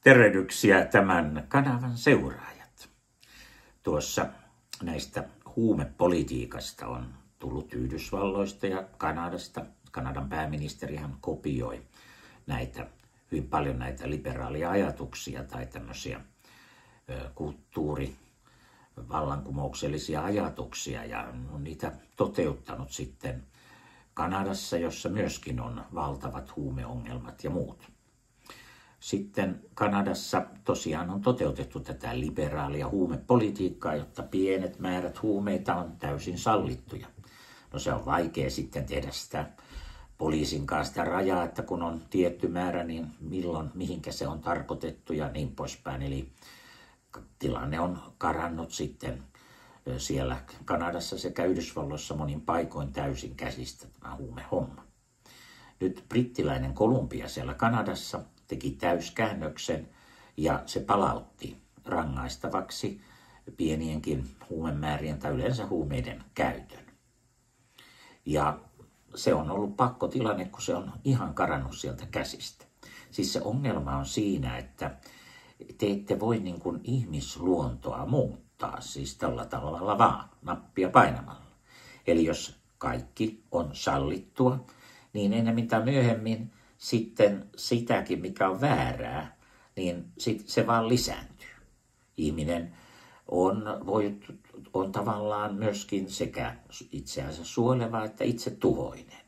Tervehdyksiä tämän kanavan seuraajat. Tuossa näistä huumepolitiikasta on tullut Yhdysvalloista ja Kanadasta. Kanadan pääministerihän kopioi hyvin paljon näitä liberaalia ajatuksia tai tämmöisiä kulttuurivallankumouksellisia ajatuksia ja on niitä toteuttanut sitten Kanadassa, jossa myöskin on valtavat huumeongelmat ja muut. Sitten Kanadassa tosiaan on toteutettu tätä liberaalia huumepolitiikkaa, jotta pienet määrät huumeita on täysin sallittuja. No se on vaikea sitten tehdä sitä poliisin kanssa sitä rajaa, että kun on tietty määrä, niin milloin, mihinkä se on tarkoitettu ja niin poispäin. Eli tilanne on karannut sitten siellä Kanadassa sekä Yhdysvalloissa monin paikoin täysin käsistä tämä huumehomma. Nyt brittiläinen Kolumbia siellä Kanadassa teki täyskäännöksen ja se palautti rangaistavaksi pienienkin huumemäärien tai yleensä huumeiden käytön. Ja se on ollut pakkotilanne, kun se on ihan karannut sieltä käsistä. Siis se ongelma on siinä, että te ette voi niin kuin ihmisluontoa muuttaa, siis tällä tavalla vaan, nappia painamalla. Eli jos kaikki on sallittua, niin ennemmin tai myöhemmin sitten sitäkin, mikä on väärää, niin se vaan lisääntyy. Ihminen on tavallaan myöskin sekä itse asiassa suojeleva että itse tuhoinen.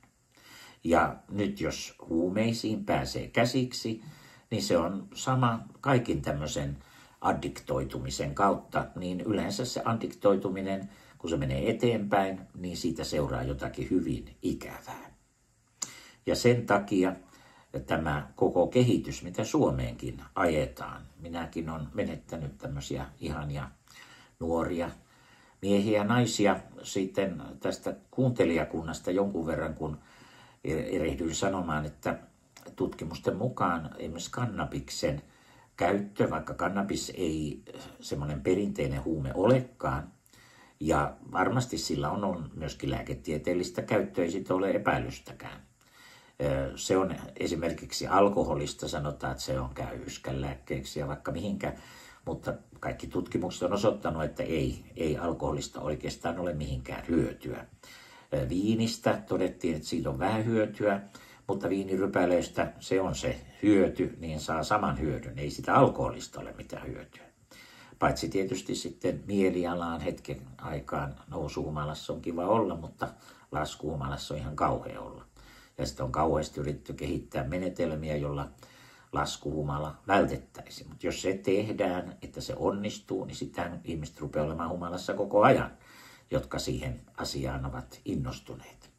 Ja nyt jos huumeisiin pääsee käsiksi, niin se on sama kaikin tämmöisen addiktoitumisen kautta, niin yleensä se addiktoituminen, kun se menee eteenpäin, niin siitä seuraa jotakin hyvin ikävää. Ja sen takia tämä koko kehitys, mitä Suomeenkin ajetaan, minäkin olen menettänyt tämmöisiä ihania nuoria miehiä ja naisia sitten tästä kuuntelijakunnasta jonkun verran, kun erehdyin sanomaan, että tutkimusten mukaan esimerkiksi kannabiksen käyttö, vaikka kannabis ei semmoinen perinteinen huume olekaan, ja varmasti sillä on myöskin lääketieteellistä käyttöä, ei siitä ole epäilystäkään. Se on esimerkiksi alkoholista, sanotaan, että se on käy yskänlääkkeeksi ja vaikka mihinkä, mutta kaikki tutkimukset on osoittanut, että ei alkoholista oikeastaan ole mihinkään hyötyä. Viinistä todettiin, että siitä on vähän hyötyä, mutta viinirypäleistä se on se hyöty, niin saa saman hyödyn. Ei sitä alkoholista ole mitään hyötyä. Paitsi tietysti sitten mielialaan hetken aikaan nousuhumalassa on kiva olla, mutta laskuhumalassa on ihan kauhea olla. Ja sitten on kauheasti yritetty kehittää menetelmiä, jolla laskuhumala vältettäisiin. Mutta jos se tehdään, että se onnistuu, niin sitten ihmiset rupeaa olemaan humalassa koko ajan, jotka siihen asiaan ovat innostuneet.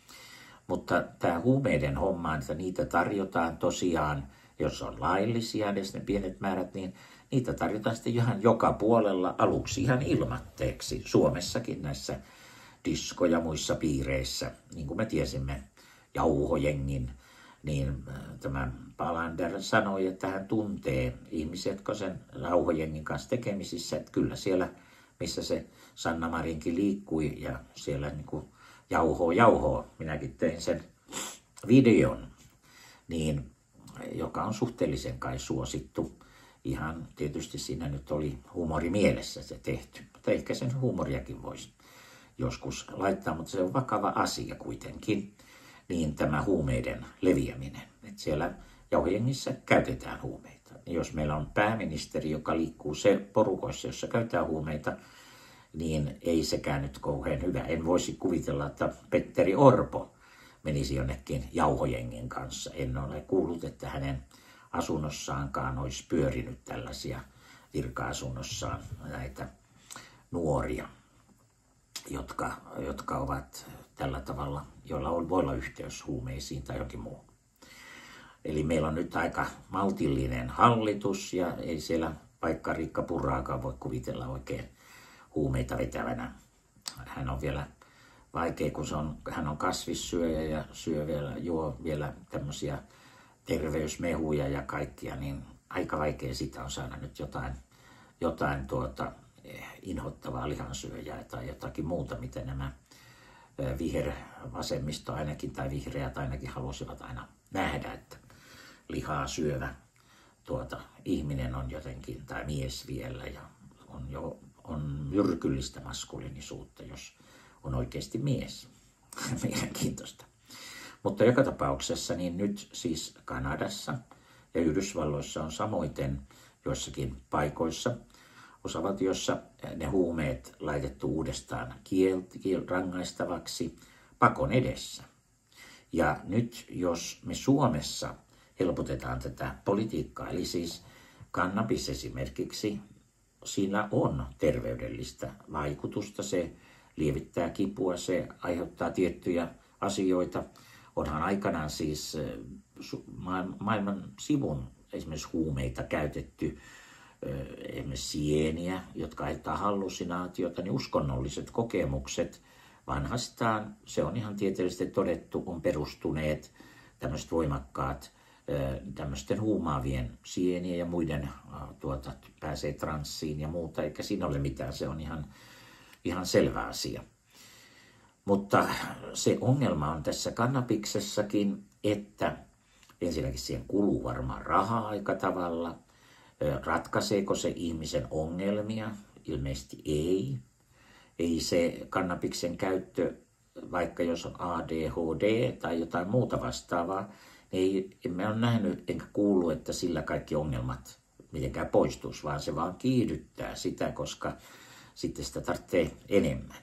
Mutta tämä huumeiden homma, että niitä tarjotaan tosiaan, jos on laillisia edes ne pienet määrät, niin niitä tarjotaan sitten ihan joka puolella aluksi ihan ilmatteeksi. Suomessakin näissä disko- ja muissa piireissä, niin kuin me tiesimme, jauhojengin, niin tämä Palander sanoi, että hän tuntee ihmiset, jotka sen jauhojengin kanssa tekemisissä, että kyllä siellä, missä se Sanna Marinkin liikkui ja siellä niin kuin jauhoo, minäkin tein sen videon, niin, joka on suhteellisen kai suosittu. Ihan tietysti siinä nyt oli huumori mielessä se tehty, mutta ehkä sen huumoriakin voisi joskus laittaa, mutta se on vakava asia kuitenkin. Niin tämä huumeiden leviäminen. Että siellä jauhojengissä käytetään huumeita. Ja jos meillä on pääministeri, joka liikkuu se porukoissa, jossa käytetään huumeita, niin ei sekään nyt kauhean hyvä. En voisi kuvitella, että Petteri Orpo menisi jonnekin jauhojengin kanssa. En ole kuullut, että hänen asunnossaankaan olisi pyörinyt tällaisia virka-asunnossaan näitä nuoria, jotka ovat tällä tavalla, joilla voi olla yhteys huumeisiin tai jokin muu. Eli meillä on nyt aika maltillinen hallitus ja ei siellä vaikka Riikka Purraakaan voi kuvitella oikein huumeita vetävänä. Hän on vielä vaikea, kun hän on kasvissyöjä ja juo vielä tämmöisiä terveysmehuja ja kaikkia, niin aika vaikea sitä on saada nyt jotain inhottavaa lihansyöjää tai jotakin muuta, mitä nämä vihervasemmisto ainakin tai vihreät ainakin halusivat aina nähdä, että lihaa syövä ihminen on jotenkin, tai mies vielä, ja on myrkyllistä maskuliinisuutta, jos on oikeasti mies. Mielenkiintoista. Mutta joka tapauksessa niin nyt siis Kanadassa ja Yhdysvalloissa on samoiten joissakin paikoissa, osavaltiossa ne huumeet laitettu uudestaan rangaistavaksi pakon edessä. Ja nyt jos me Suomessa helpotetaan tätä politiikkaa, eli siis kannabis esimerkiksi, siinä on terveydellistä vaikutusta, se lievittää kipua, se aiheuttaa tiettyjä asioita. Onhan aikanaan siis maailman sivun esimerkiksi huumeita käytetty, esimerkiksi sieniä, jotka aiheuttaa hallusinaatiota, niin uskonnolliset kokemukset vanhastaan, se on ihan tieteellisesti todettu, on perustuneet tämmöiset voimakkaat tämmöisten huumaavien sienien ja muiden pääsee transsiin ja muuta, eikä siinä ole mitään, se on ihan selvä asia. Mutta se ongelma on tässä kannabiksessakin, että ensinnäkin siihen kuluu varmaan rahaa aika tavalla. Ratkaiseeko se ihmisen ongelmia? Ilmeisesti ei. Ei se kannabiksen käyttö, vaikka jos on ADHD tai jotain muuta vastaavaa, niin emme ole nähnyt enkä kuullut, että sillä kaikki ongelmat mitenkään poistuisi, vaan se vaan kiihdyttää sitä, koska sitten sitä tarvitsee enemmän.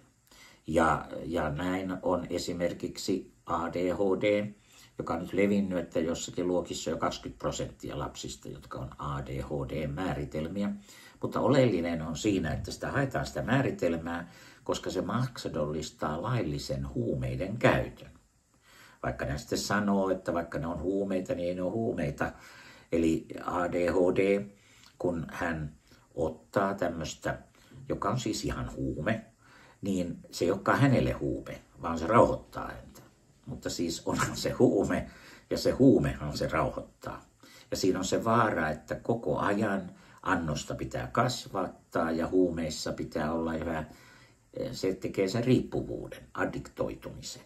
Ja näin on esimerkiksi ADHD, joka on nyt levinnyt, että jossakin luokissa jo 20% lapsista, jotka on ADHD-määritelmiä. Mutta oleellinen on siinä, että sitä haetaan sitä määritelmää, koska se mahdollistaa laillisen huumeiden käytön. Vaikka ne sitten sanoo, että vaikka ne on huumeita, niin ei ne ole huumeita. Eli ADHD, kun hän ottaa tämmöistä, joka on siis ihan huume, niin se ei olekaan hänelle huume, vaan se rauhoittaa häntä. Mutta siis onhan se huume, ja se huumehan se rauhoittaa. Ja siinä on se vaara, että koko ajan annosta pitää kasvattaa ja huumeissa pitää olla hyvä. Se tekee sen riippuvuuden, addiktoitumisen.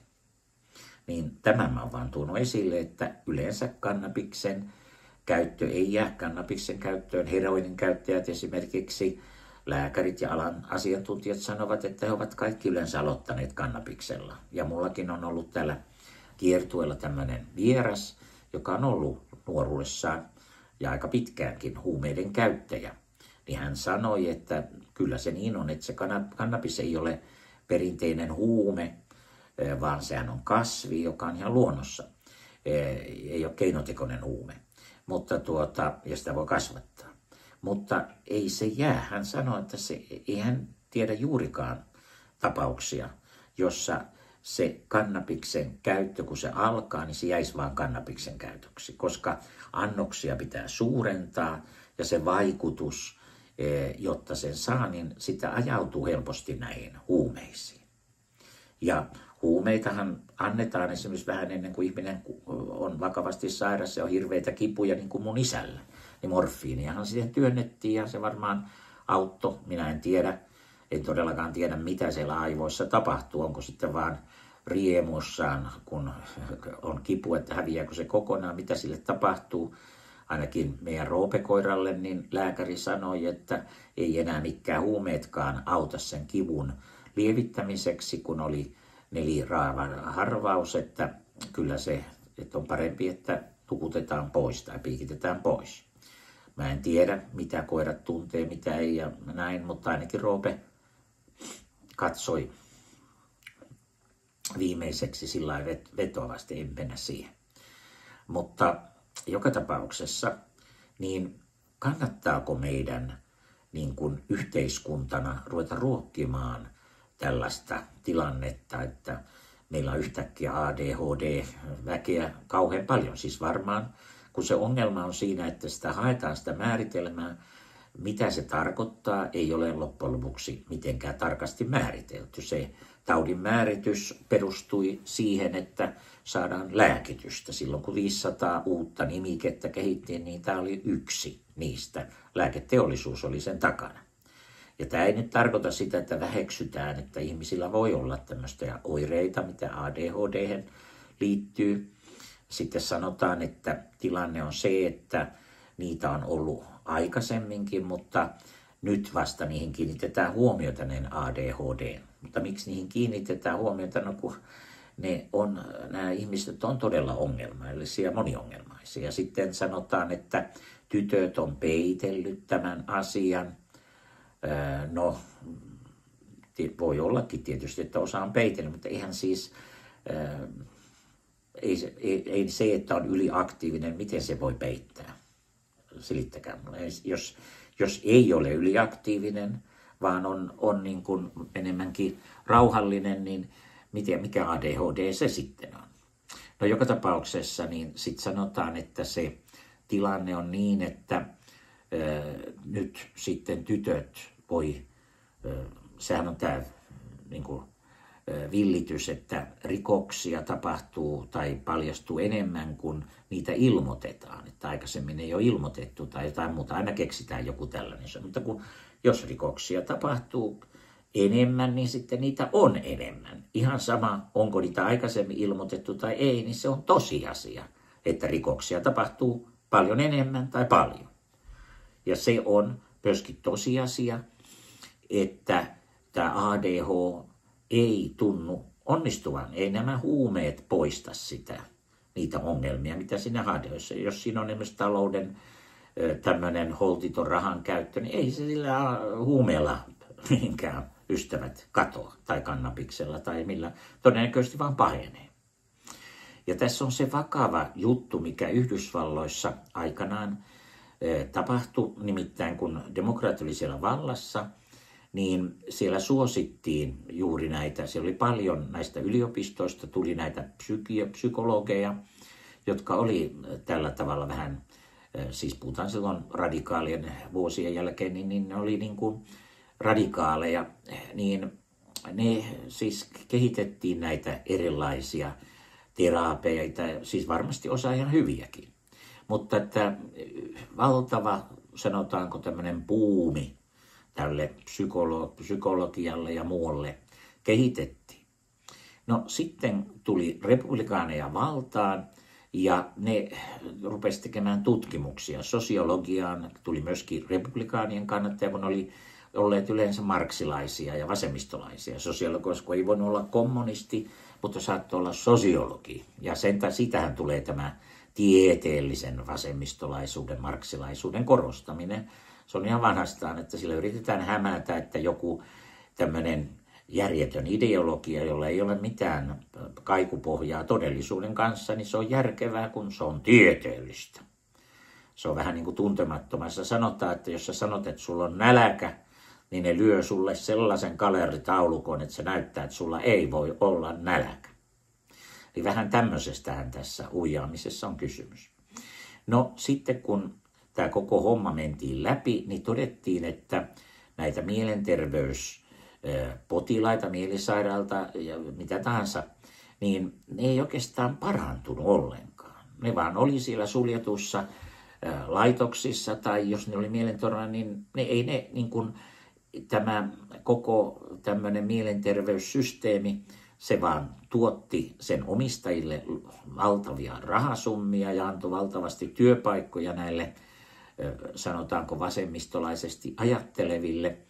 Niin tämän mä oon vaan tuonut esille, että yleensä kannabiksen käyttö ei jää kannabiksen käyttöön. Heroinin käyttäjät esimerkiksi, lääkärit ja alan asiantuntijat sanovat, että he ovat kaikki yleensä aloittaneet kannabiksella. Ja mullakin on ollut täällä kiertueella tämmöinen vieras, joka on ollut nuoruudessaan ja aika pitkäänkin huumeiden käyttäjä. Niin hän sanoi, että kyllä se niin on, että se kannabis ei ole perinteinen huume, vaan sehän on kasvi, joka on ihan luonnossa. Ei ole keinotekoinen huume, mutta ja sitä voi kasvattaa. Mutta ei se jää. Hän sanoi, että ei hän tiedä juurikaan tapauksia, jossa se kannabiksen käyttö, kun se alkaa, niin se jäisi vaan kannabiksen käytöksi, koska annoksia pitää suurentaa ja se vaikutus, jotta sen saa, niin sitä ajautuu helposti näihin huumeisiin. Ja huumeitahan annetaan esimerkiksi vähän ennen kuin ihminen on vakavasti sairas ja on hirveitä kipuja, niin kuin mun isällä. Niin morfiiniahan siihen työnnettiin ja se varmaan auttoi. Minä en tiedä, en todellakaan tiedä mitä siellä aivoissa tapahtuu. Onko sitten vaan riemussaan, kun on kipu, että häviääkö se kokonaan, mitä sille tapahtuu. Ainakin meidän roopekoiralle, niin lääkäri sanoi, että ei enää mikään huumeetkaan auta sen kivun lievittämiseksi, kun oli neliraavan harvaus, että kyllä se että on parempi, että tukutetaan pois tai piikitetään pois. Mä en tiedä, mitä koirat tuntee, mitä ei ja näin, mutta ainakin Roope katsoi viimeiseksi sillä lailla vetoavasti, en mennä siihen. Mutta joka tapauksessa, niin kannattaako meidän niin kuin yhteiskuntana ruveta ruokkimaan tällaista tilannetta, että meillä on yhtäkkiä ADHD-väkeä kauhean paljon. Siis varmaan, kun se ongelma on siinä, että sitä haetaan sitä määritelmää, mitä se tarkoittaa, ei ole loppujen lopuksi mitenkään tarkasti määritelty. Se taudin määritys perustui siihen, että saadaan lääkitystä. Silloin kun 500 uutta nimikettä kehittiin, niin tämä oli yksi niistä. Lääketeollisuus oli sen takana. Ja tämä ei nyt tarkoita sitä, että väheksytään, että ihmisillä voi olla tämmöistä oireita, mitä ADHD:hen liittyy. Sitten sanotaan, että tilanne on se, että niitä on ollut aikaisemminkin, mutta nyt vasta niihin kiinnitetään huomiota ADHD. Mutta miksi niihin kiinnitetään huomiota? No kun nämä ihmiset on todella ongelmallisia, moniongelmaisia. Ja sitten sanotaan, että tytöt on peitellyt tämän asian. No, voi ollakin tietysti, että osa on peitellyt, mutta eihän siis, ei se, että on yliaktiivinen, miten se voi peittää? Selittäkää mulle. Jos ei ole yliaktiivinen, vaan on niin kuin enemmänkin rauhallinen, niin mikä ADHD se sitten on? No joka tapauksessa niin sitten sanotaan, että se tilanne on niin, että nyt sitten tytöt sehän on tämä niin kuin villitys, että rikoksia tapahtuu tai paljastuu enemmän kuin niitä ilmoitetaan. Että aikaisemmin ei ole ilmoitettu tai jotain muuta, aina keksitään joku tällainen. Mutta jos rikoksia tapahtuu enemmän, niin sitten niitä on enemmän. Ihan sama, onko niitä aikaisemmin ilmoitettu tai ei, niin se on tosiasia, että rikoksia tapahtuu paljon enemmän tai paljon. Ja se on myöskin tosiasia, että tämä ADH ei tunnu onnistuvan. Ei nämä huumeet poista niitä ongelmia, mitä siinä ADHD:ssa. Jos siinä on esimerkiksi talouden tämmöinen holtiton rahan käyttö, niin ei se sillä huumeella mihinkään ystävät katoa tai kannabiksella tai millä. Todennäköisesti vaan pahenee. Ja tässä on se vakava juttu, mikä Yhdysvalloissa aikanaan tapahtui, nimittäin kun demokraat oli siellä vallassa, niin siellä suosittiin juuri näitä, siellä oli paljon näistä yliopistoista, tuli näitä psykologeja, jotka oli tällä tavalla vähän, siis puhutaan silloin radikaalien vuosien jälkeen, niin ne oli niin kuin radikaaleja, niin ne siis kehitettiin näitä erilaisia terapioita, siis varmasti osa ihan hyviäkin. Mutta että valtava, sanotaanko tämmöinen buumi tälle psykologialle ja muulle kehitettiin. No sitten tuli republikaaneja valtaan ja ne rupesivat tekemään tutkimuksia. Sosiologiaan tuli myöskin republikaanien kannattajia, kun oli olleet yleensä marksilaisia ja vasemmistolaisia. Sosiologissa ei voinut olla kommunisti, mutta saattoi olla sosiologi. Ja sitähän tulee tämä tieteellisen vasemmistolaisuuden, marksilaisuuden korostaminen. Se on ihan vanhastaan, että sillä yritetään hämätä, että joku tämmöinen järjetön ideologia, jolla ei ole mitään kaikupohjaa todellisuuden kanssa, niin se on järkevää, kun se on tieteellistä. Se on vähän niin kuin tuntemattomassa. Sanotaan, että jos sä sanot, että sulla on nälkä, niin ne lyö sulle sellaisen kaleritaulukon, että se näyttää, että sulla ei voi olla nälkä. Eli vähän tämmöisestähän tässä huijaamisessa on kysymys. No sitten kun tämä koko homma mentiin läpi, niin todettiin, että näitä mielenterveyspotilaita, mielisairaalta ja mitä tahansa, niin ne ei oikeastaan parantunut ollenkaan. Ne vaan oli siellä suljetussa laitoksissa tai jos ne oli mielenterveys, niin tämä koko tämmöinen mielenterveyssysteemi, se vaan tuotti sen omistajille valtavia rahasummia ja antoi valtavasti työpaikkoja näille, sanotaanko vasemmistolaisesti ajatteleville,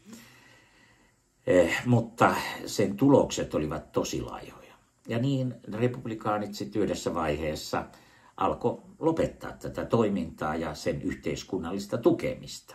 mutta sen tulokset olivat tosi laihoja. Ja niin republikaanit sitten yhdessä vaiheessa alkoi lopettaa tätä toimintaa ja sen yhteiskunnallista tukemista.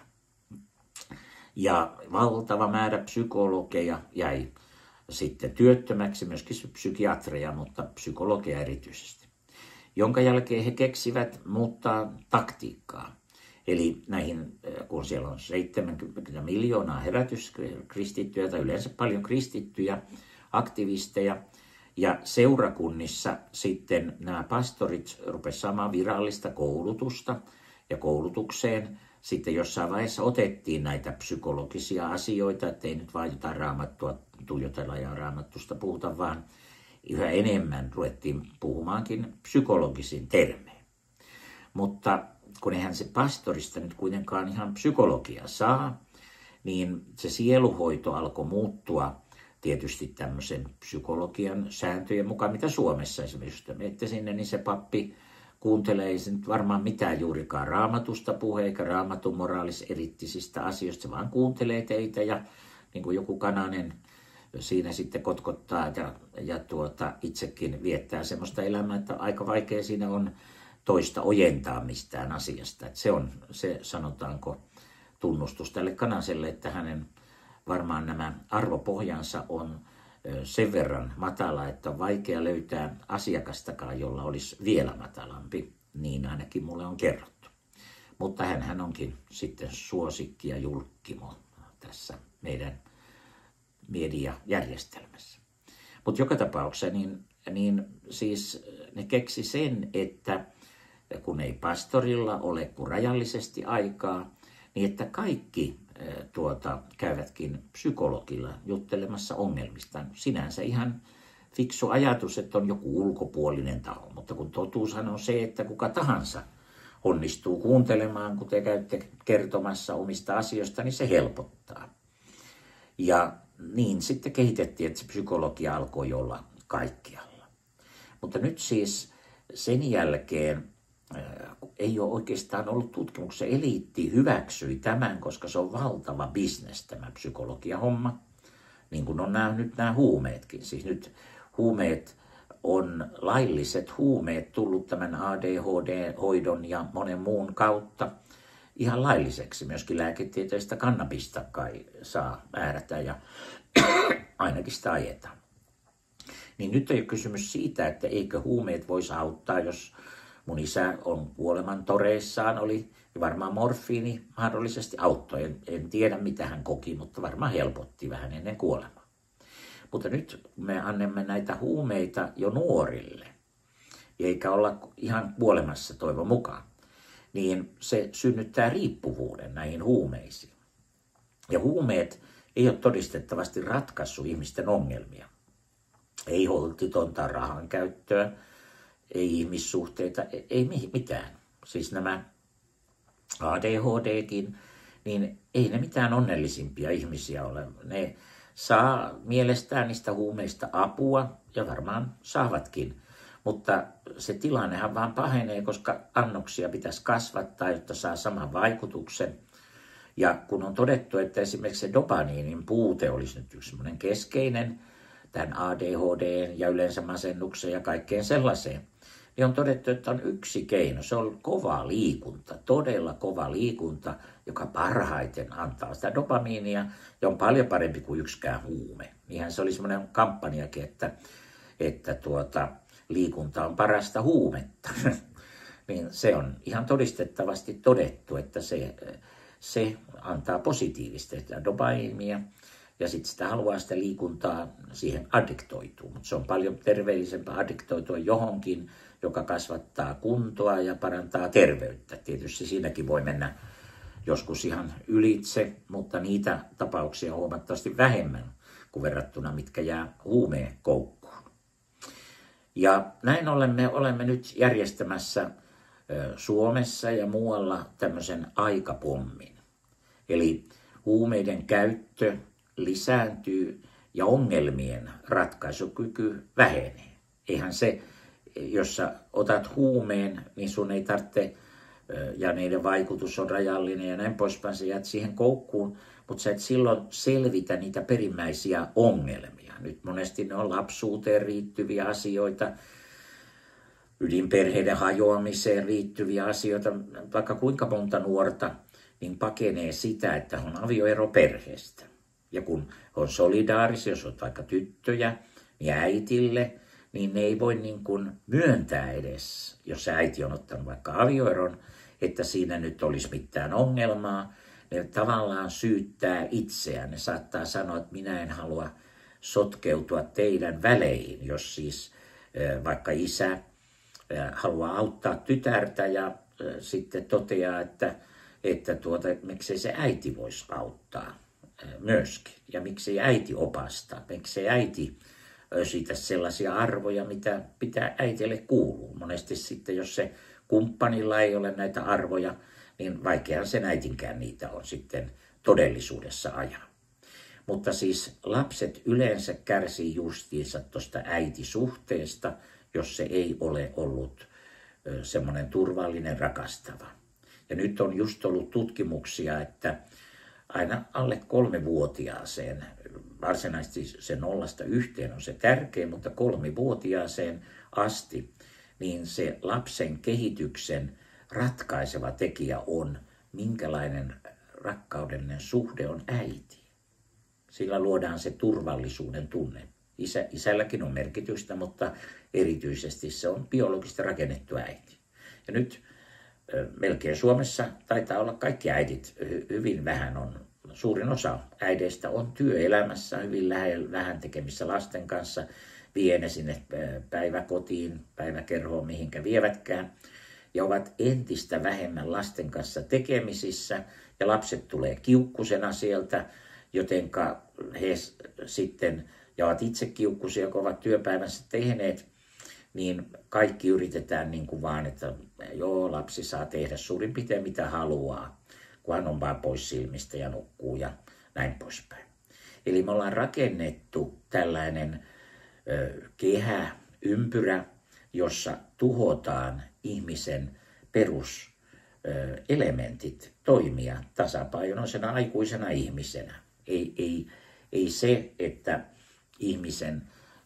Ja valtava määrä psykologeja jäi sitten työttömäksi, myöskin psykiatreja, mutta psykologia erityisesti. Jonka jälkeen he keksivät muuttaa taktiikkaa. Eli näihin, kun siellä on 70 miljoonaa herätyskristittyjä tai yleensä paljon kristittyjä, aktivisteja, ja seurakunnissa sitten nämä pastorit rupesivat saamaan virallista koulutusta ja koulutukseen sitten jossain vaiheessa otettiin näitä psykologisia asioita, ettei nyt vain jotain raamattua tuijotella ja raamattusta puhuta, vaan yhä enemmän ruvettiin puhumaankin psykologisin termein. Mutta kun eihän se pastorista nyt kuitenkaan ihan psykologia saa, niin se sieluhoito alkoi muuttua tietysti tämmöisen psykologian sääntöjen mukaan, mitä Suomessa esimerkiksi, että menette sinne, niin se pappi kuuntelee, ei se nyt varmaan mitään juurikaan raamatusta puhe, eikä raamatun moraaliserittisistä asioista, se vaan kuuntelee teitä ja niin kuin joku kananen siinä sitten kotkottaa ja itsekin viettää semmoista elämää, että aika vaikea siinä on toista ojentaa mistään asiasta. Että se on se, sanotaanko, tunnustus tälle kanaselle, että hänen varmaan nämä arvopohjansa on sen verran matala, että on vaikea löytää asiakastakaan, jolla olisi vielä matalampi. Niin ainakin mulle on kerrottu. Mutta hän onkin sitten suosikki ja julkkimo tässä meidän mediajärjestelmässä. Mutta joka tapauksessa niin siis ne keksi sen, että kun ei pastorilla ole kuin rajallisesti aikaa, niin että kaikki käyvätkin psykologilla juttelemassa ongelmista. Sinänsä ihan fiksu ajatus, että on joku ulkopuolinen taho, mutta kun totuushan on se, että kuka tahansa onnistuu kuuntelemaan, kun te käytte kertomassa omista asioista, niin se helpottaa. Ja niin sitten kehitettiin, että se psykologia alkoi olla kaikkialla. Mutta nyt siis sen jälkeen ei ole oikeastaan ollut tutkimuksia. Eliitti hyväksyi tämän, koska se on valtava bisnes tämä psykologia-homma. Niin kuin on nyt nämä huumeetkin. Siis nyt huumeet on lailliset huumeet tullut tämän ADHD-hoidon ja monen muun kautta ihan lailliseksi. Myöskin lääketieteellistä kannabista kai saa määrätä ja ainakin sitä ajetaan. Niin nyt ei ole kysymys siitä, että eikö huumeet voisi auttaa, jos mun isä on kuoleman toreissaan, oli varmaan morfiini mahdollisesti auttoi. En tiedä mitä hän koki, mutta varmaan helpotti vähän ennen kuolemaa. Mutta nyt me annamme näitä huumeita jo nuorille, eikä olla ihan kuolemassa toivon mukaan, niin se synnyttää riippuvuuden näihin huumeisiin. Ja huumeet ei ole todistettavasti ratkaissut ihmisten ongelmia. Ei holtitonta rahan käyttöä, ei ihmissuhteita, ei mitään. Siis nämä ADHDkin, niin ei ne mitään onnellisimpia ihmisiä ole. Ne saa mielestään niistä huumeista apua ja varmaan saavatkin. Mutta se tilannehan vaan pahenee, koska annoksia pitäisi kasvattaa, jotta saa saman vaikutuksen. Ja kun on todettu, että esimerkiksi se dopamiinin puute olisi nyt yksi semmoinen keskeinen tämän ADHD ja yleensä masennuksen ja kaikkeen sellaiseen, niin on todettu, että on yksi keino. Se on kova liikunta, todella kova liikunta, joka parhaiten antaa sitä dopamiinia ja on paljon parempi kuin yksikään huume. Niinhän se oli semmoinen kampanjakin, että liikunta on parasta huumetta. Niin se on ihan todistettavasti todettu, että se antaa positiivista dopamiinia ja sitten sitä haluaa sitä liikuntaa siihen addiktoituu. Mutta se on paljon terveellisempää addiktoitua johonkin, joka kasvattaa kuntoa ja parantaa terveyttä. Tietysti siinäkin voi mennä joskus ihan ylitse, mutta niitä tapauksia on huomattavasti vähemmän kuin verrattuna, mitkä jää huumeen koukkuun. Ja näin ollen me olemme nyt järjestämässä Suomessa ja muualla tämmöisen aikapommin. Eli huumeiden käyttö lisääntyy ja ongelmien ratkaisukyky vähenee. Eihän se, jos sä otat huumeen, niin sun ei tarvitse, ja niiden vaikutus on rajallinen ja näin poispäin, sä jäät siihen koukkuun, mutta sä et silloin selvitä niitä perimmäisiä ongelmia. Nyt monesti ne on lapsuuteen liittyviä asioita, ydinperheiden hajoamiseen liittyviä asioita, vaikka kuinka monta nuorta, niin pakenee sitä, että on avioero perheestä. Ja kun on solidaarisia, jos on vaikka tyttöjä, niin äitille, niin ne ei voi niin kuin myöntää edes, jos se äiti on ottanut vaikka avioeron, että siinä nyt olisi mitään ongelmaa. Ne tavallaan syyttää itseään. Ne saattaa sanoa, että minä en halua sotkeutua teidän väleihin, jos siis vaikka isä haluaa auttaa tytärtä ja sitten toteaa, että miksei se äiti voisi auttaa myöskin. Ja miksei äiti opasta, miksei äiti siitä sellaisia arvoja, mitä pitää äitille kuulua. Monesti sitten, jos se kumppanilla ei ole näitä arvoja, niin vaikean sen äitinkään niitä on sitten todellisuudessa ajaa. Mutta siis lapset yleensä kärsii justiinsa tuosta äitisuhteesta, jos se ei ole ollut semmoinen turvallinen, rakastava. Ja nyt on just ollut tutkimuksia, että aina alle 3-vuotiaaseen, varsinaisesti se 0-1 on se tärkein, mutta 3-vuotiaaseen asti, niin se lapsen kehityksen ratkaiseva tekijä on, minkälainen rakkaudellinen suhde on äiti. Sillä luodaan se turvallisuuden tunne. Isälläkin on merkitystä, mutta erityisesti se on biologisesti rakennettu äiti. Ja nyt melkein Suomessa taitaa olla kaikki äidit, hyvin vähän on, suurin osa äideistä on työelämässä, hyvin vähän tekemissä lasten kanssa, vie ne sinne päiväkotiin, päiväkerhoon, mihinkä vievätkään, ja ovat entistä vähemmän lasten kanssa tekemisissä, ja lapset tulee kiukkusena sieltä, jotenka he sitten, ja ovat itse kiukkuisia, kun ovat työpäivänsä tehneet, niin kaikki yritetään niin kuin vaan, että joo, lapsi saa tehdä suurin piirtein mitä haluaa, kun hän on vaan pois silmistä ja nukkuu ja näin poispäin. Eli me ollaan rakennettu tällainen kehä, ympyrä, jossa tuhotaan ihmisen peruselementit toimia tasapainoisena aikuisena ihmisenä. Ei se, että ihmisen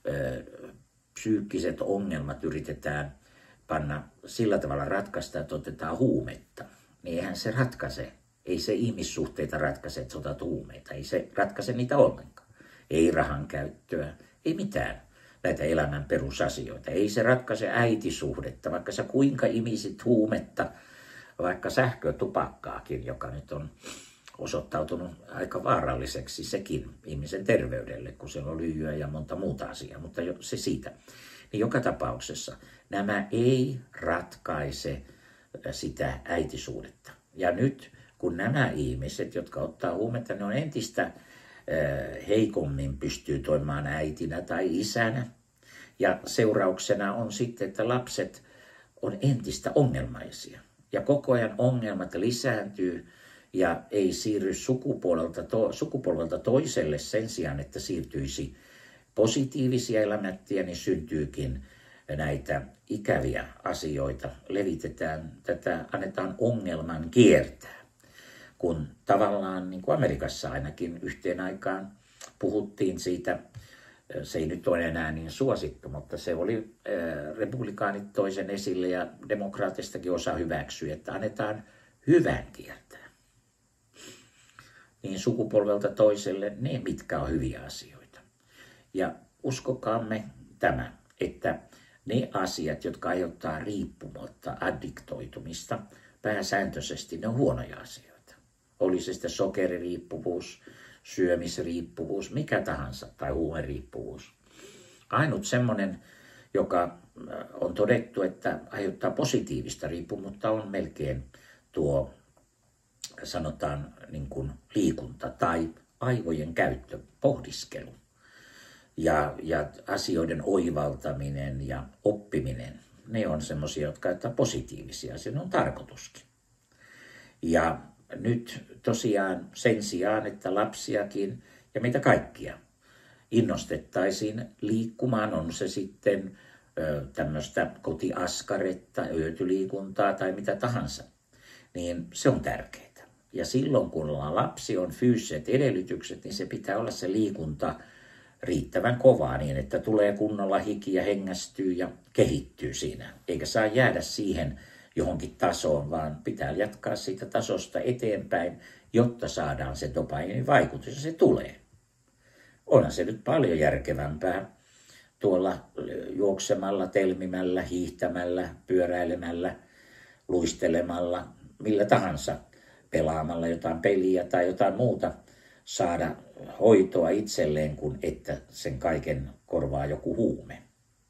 psyykkiset ongelmat yritetään panna sillä tavalla ratkaista, että otetaan huumetta. Niin eihän se ratkaise. Ei se ihmissuhteita ratkaise, että otat huumeita. Ei se ratkaise niitä ollenkaan. Ei rahan käyttöä, ei mitään näitä elämän perusasioita. Ei se ratkaise äitisuhdetta, vaikka sä kuinka imisit huumetta, vaikka sähkötupakkaakin, joka nyt on osoittautunut aika vaaralliseksi sekin ihmisen terveydelle, kun siellä on lyijyä ja monta muuta asiaa, mutta se siitä. Niin joka tapauksessa nämä ei ratkaise sitä äitisuudetta. Ja nyt kun nämä ihmiset, jotka ottaa huumetta, ne on entistä heikommin pystyy toimimaan äitinä tai isänä. Ja seurauksena on sitten, että lapset on entistä ongelmaisia. Ja koko ajan ongelmat lisääntyy ja ei siirry sukupolvelta toiselle sen sijaan, että siirtyisi positiivisia elämäntiä, niin syntyykin näitä ikäviä asioita. Levitetään tätä, annetaan ongelman kiertää. Kun tavallaan, niin kuin Amerikassa ainakin yhteen aikaan puhuttiin siitä, se ei nyt ole enää niin suosittu, mutta se oli republikaanit toisen esille ja demokraatistakin osa hyväksyi, että annetaan hyvän kiertää. Niin sukupolvelta toiselle ne, mitkä on hyviä asioita. Ja uskokaamme tämä, että ne asiat, jotka aiheuttaa riippumatta, addiktoitumista, pääsääntöisesti ne on huonoja asioita. Oli se sitten sokeririippuvuus, syömisriippuvuus, mikä tahansa, tai huumeriippuvuus. Ainut semmoinen, joka on todettu, että aiheuttaa positiivista riippumuutta, on melkein tuo, sanotaan niin kuin liikunta tai aivojen käyttö, pohdiskelu ja asioiden oivaltaminen ja oppiminen. Ne on semmoisia, jotka aiheuttaa positiivisia, se on tarkoituskin. Ja nyt tosiaan sen sijaan, että lapsiakin ja mitä kaikkia innostettaisiin liikkumaan, on se sitten tämmöistä kotiaskaretta, yötyliikuntaa tai mitä tahansa, niin se on tärkeää. Ja silloin kun lapsi on fyysiset edellytykset, niin se pitää olla se liikunta riittävän kovaa niin, että tulee kunnolla hiki ja hengästyy ja kehittyy siinä. Eikä saa jäädä siihen johonkin tasoon, vaan pitää jatkaa siitä tasosta eteenpäin, jotta saadaan se dopaminin vaikutus, ja se tulee. Onhan se nyt paljon järkevämpää tuolla juoksemalla, telmimällä, hiihtämällä, pyöräilemällä, luistelemalla, millä tahansa, pelaamalla jotain peliä tai jotain muuta, saada hoitoa itselleen, kun että sen kaiken korvaa joku huume.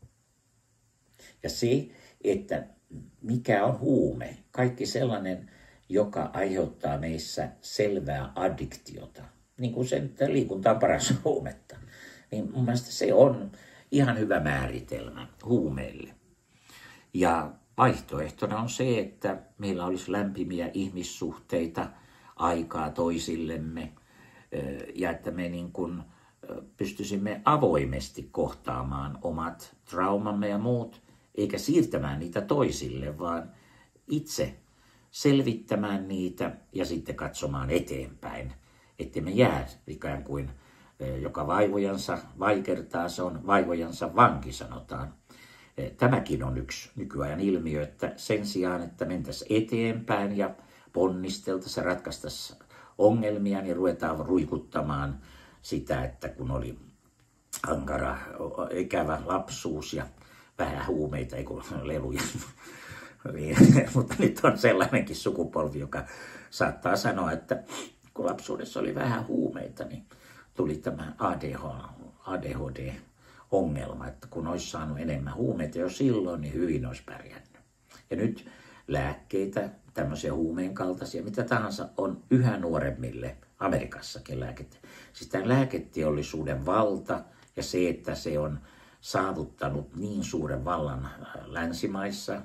Ja se, että mikä on huume, kaikki sellainen, joka aiheuttaa meissä selvää addiktiota, niin kuin se liikunta on paras huumetta, niin mun mielestä se on ihan hyvä määritelmä huumeille. Ja vaihtoehtona on se, että meillä olisi lämpimiä ihmissuhteita, aikaa toisillemme, ja että me niin kuin pystyisimme avoimesti kohtaamaan omat traumamme ja muut, eikä siirtämään niitä toisille, vaan itse selvittämään niitä ja sitten katsomaan eteenpäin, ettei me jää ikään kuin joka vaivojansa vaikertaa, se on vaivojansa vanki, sanotaan. Tämäkin on yksi nykyajan ilmiö, että sen sijaan, että mentäisiin eteenpäin ja ponnisteltaisiin ja ratkaistaisiin ongelmia, niin ruvetaan ruikuttamaan sitä, että kun oli ankara, ikävä lapsuus ja vähän huumeita, ei kun leluja. Mutta nyt on sellainenkin sukupolvi, joka saattaa sanoa, että kun lapsuudessa oli vähän huumeita, niin tuli tämä ADHD-ongelma, että kun olisi saanut enemmän huumeita jo silloin, niin hyvin olisi pärjännyt. Ja nyt lääkkeitä, tämmöisiä huumeen kaltaisia, mitä tahansa, on yhä nuoremmille, Amerikassakin lääkettä. Siis tämän lääketeollisuuden valta ja se, että se on saavuttanut niin suuren vallan länsimaissa,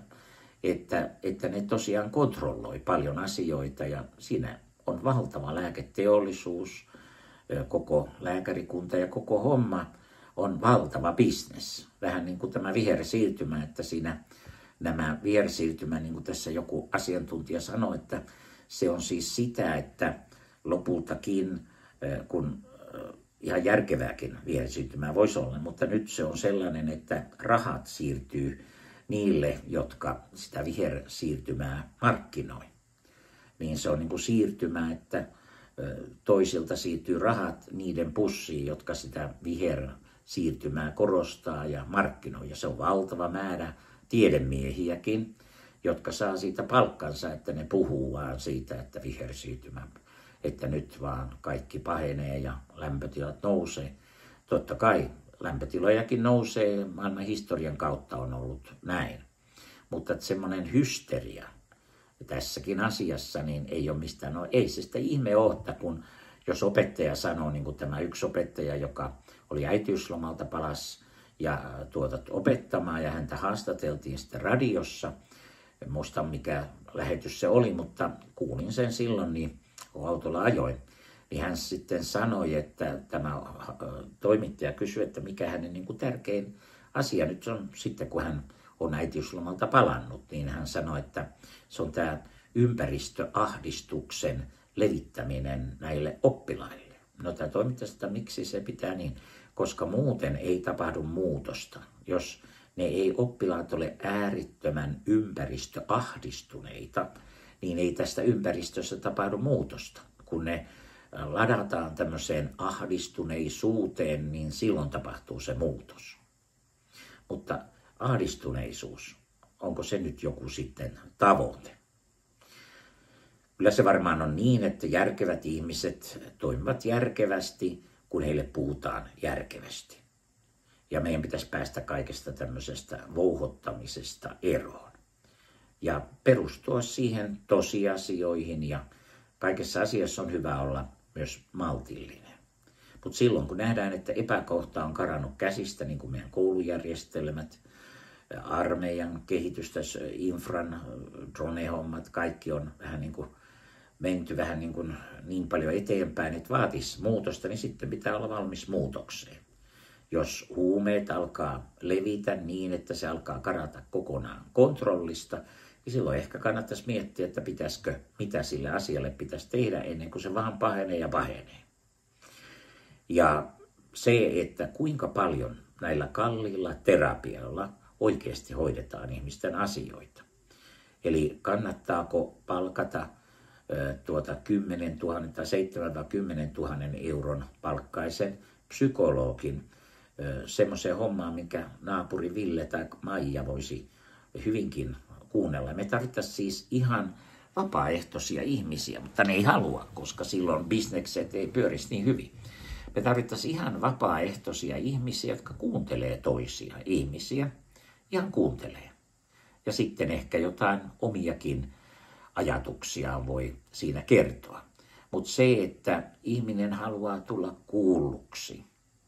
että ne tosiaan kontrolloi paljon asioita ja siinä on valtava lääketeollisuus, koko lääkärikunta ja koko homma on valtava bisnes. Vähän niin kuin tämä vihersiirtymä, että siinä nämä vihersiirtymä, niin kuin tässä joku asiantuntija sanoi, että se on siis sitä, että lopultakin, kun ihan järkevääkin vihersiirtymää voisi olla, mutta nyt se on sellainen, että rahat siirtyy niille, jotka sitä vihersiirtymää markkinoi. Niin se on niin kuin siirtymä, että toisilta siirtyy rahat niiden pussiin, jotka sitä vihersiirtymää korostaa ja markkinoi. Ja se on valtava määrä tiedemiehiäkin, jotka saa siitä palkkansa, että ne puhuu vaan siitä, että vihersiirtymä, että nyt vaan kaikki pahenee ja lämpötilat nousee. Totta kai lämpötilojakin nousee, maailman historian kautta on ollut näin. Mutta semmoinen hysteria tässäkin asiassa niin ei ole mistään. No ei se sitä ihme ole, että kun jos opettaja sanoo, niin kuin tämä yksi opettaja, joka oli äitiyslomalta palas ja opettamaan ja häntä haastateltiin sitten radiossa. En muista mikä lähetys se oli, mutta kuulin sen silloin, niin kun autolla ajoin. Niin hän sitten sanoi, että tämä toimittaja kysyi, että mikä hänen niin kuin tärkein asia nyt on sitten, kun hän on äitiyslomalta palannut, niin hän sanoi, että se on tämä ympäristöahdistuksen levittäminen näille oppilaille. No tämä toimittaja sanoi, että miksi se pitää niin, koska muuten ei tapahdu muutosta. Jos ne ei oppilaat ole äärittömän ympäristöahdistuneita, niin ei tästä ympäristössä tapahdu muutosta. Kun ne ladataan tämmöiseen ahdistuneisuuteen, niin silloin tapahtuu se muutos. Mutta ahdistuneisuus, onko se nyt joku sitten tavoite? Kyllä se varmaan on niin, että järkevät ihmiset toimivat järkevästi, kun heille puhutaan järkevästi. Ja meidän pitäisi päästä kaikesta tämmöisestä vouhottamisesta eroon. Ja perustua siihen tosiasioihin ja kaikessa asiassa on hyvä olla myös maltillinen. Mutta silloin kun nähdään, että epäkohta on karannut käsistä, niin kuin meidän koulujärjestelmät, armeijan kehitystä, infran, drone-hommat, kaikki on vähän niin kuin menty vähän niin paljon eteenpäin, että vaatisi muutosta, niin sitten pitää olla valmis muutokseen. Jos huumeet alkaa levitä niin, että se alkaa karata kokonaan kontrollista, niin silloin ehkä kannattaisi miettiä, että mitä sille asialle pitäisi tehdä ennen kuin se vaan pahenee ja pahenee. Ja se, että kuinka paljon näillä kalliilla terapialla oikeasti hoidetaan ihmisten asioita. Eli kannattaako palkata 10 000 tai 7 000 10 000 euron palkkaisen psykologin semmoiseen hommaan, minkä naapuri Ville tai Maija voisi hyvinkin kuunnella. Me tarvittaisiin siis ihan vapaaehtoisia ihmisiä, mutta ne ei halua, koska silloin bisnekset ei pyörisi niin hyvin. Me tarvittaisiin ihan vapaaehtoisia ihmisiä, jotka kuuntelee toisia ihmisiä. Ihan kuuntelee. Ja sitten ehkä jotain omiakin ajatuksia voi siinä kertoa. Mutta se, että ihminen haluaa tulla kuulluksi.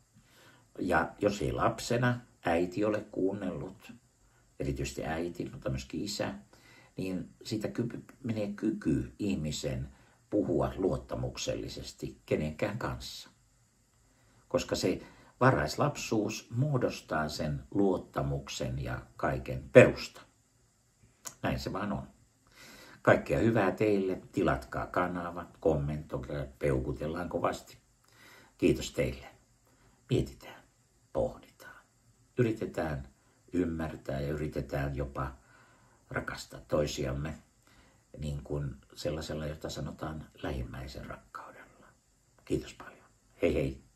Ja jos ei lapsena äiti ole kuunnellut, erityisesti äiti, mutta myöskin isä, niin siitä menee kyky ihmisen puhua luottamuksellisesti kenenkään kanssa. Koska se varhaislapsuus muodostaa sen luottamuksen ja kaiken perusta. Näin se vaan on. Kaikkea hyvää teille, tilatkaa kanavat, kommentoikaa, peukutellaan kovasti. Kiitos teille. Mietitään, pohditaan, yritetään ymmärtää ja yritetään jopa rakastaa toisiamme niin kuin sellaisella, jota sanotaan lähimmäisen rakkaudella. Kiitos paljon. Hei hei.